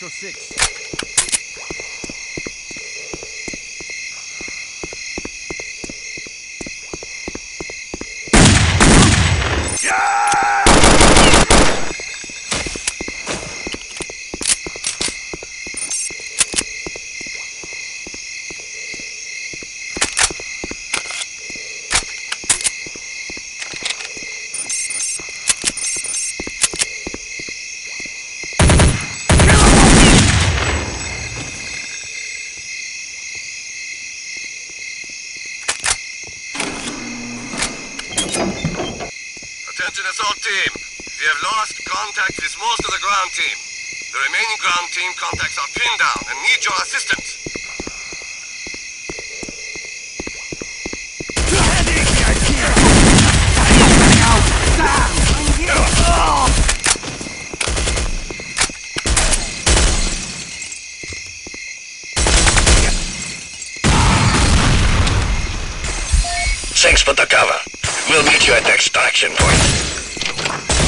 Sector 6. Attention Assault team. We have lost contact with most of the ground team. The remaining ground team contacts are pinned down and need your assistance. Thanks for the cover. We'll meet you at the extraction point.